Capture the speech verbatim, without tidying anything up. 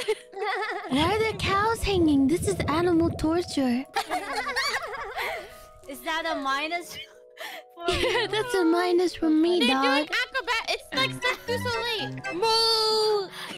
Why are there cows hanging? This is animal torture. Is that a minus? Yeah, that's a minus from me, They're dog. doing acrobat. It's like Cirque du Soleil. Moo.